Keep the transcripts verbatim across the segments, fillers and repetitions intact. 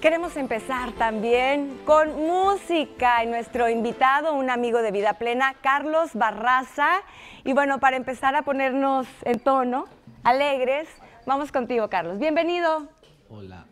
Queremos empezar también con música y nuestro invitado, un amigo de Vida Plena, Carlos Barraza. Y bueno, para empezar a ponernos en tono, alegres, vamos contigo, Carlos. Bienvenido. Hola.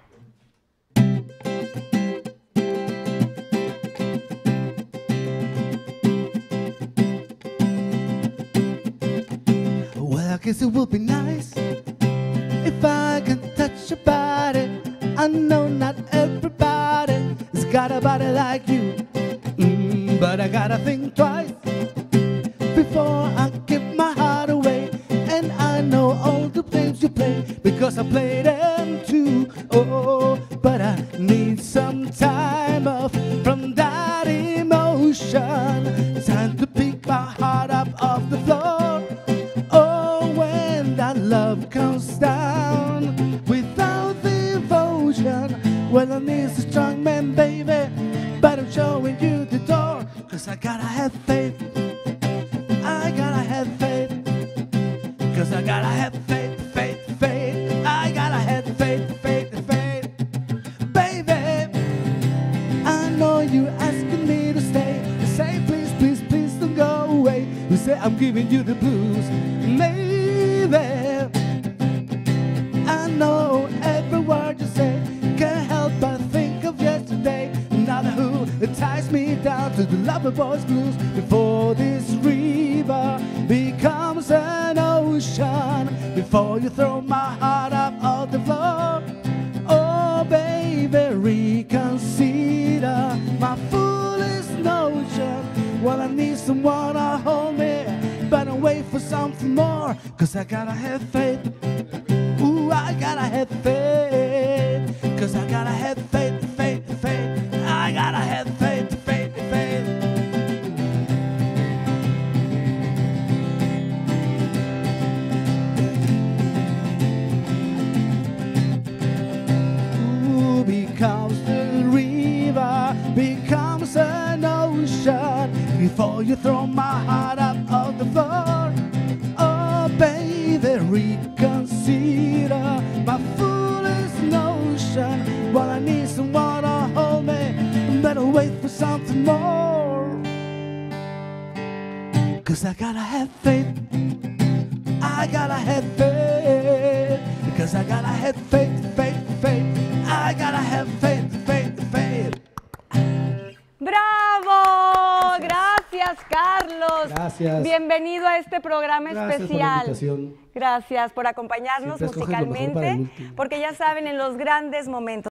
Well, I guess it would be nice if I could touch your body. I know not everybody has got a body like you, mm, but I gotta think twice before I give my heart away. And I know all the games you play because I play them too. Oh, but I need some time off from that emotion. Time to pick my heart up off the floor. Oh, when that love comes down without the devotion, well, I need a strong man, baby, but I'm showing you the door. Cause I gotta have faith, I gotta have faith. Cause I gotta have faith, faith, faith. I gotta have faith, faith, faith. Baby, I know you asking me to stay. You say please, please, please don't go away. You say I'm giving you the blues. Maybe I know every word you say. Can't help but think of yesterday. Now the who ties me down to the lover boy's blues. Before this river becomes an ocean, before you throw my heart up on the floor. Oh baby, reconsider my foolish notion. Well, I need someone to hold me, but I wait for something more. Cause I gotta have faith. Ooh, I gotta have faith. Cause I gotta have faith, faith, faith. I gotta have faith, faith, faith. Ooh, becomes the river, becomes an ocean, before you throw my heart up on the floor. Oh baby, reconsider my foolish notion. Well, I need someone to hold me, better wait for something more. Cause I gotta have faith, I gotta have faith. Cause I gotta have faith, faith, faith. I gotta have faith, faith, faith. ¡Bravo! Gracias, Carlos. Gracias. Bienvenido a este programa Gracias especial. por la invitación. Gracias por acompañarnos Siempre escoges lo mejor para el musicalmente, último. porque ya saben, en los grandes momentos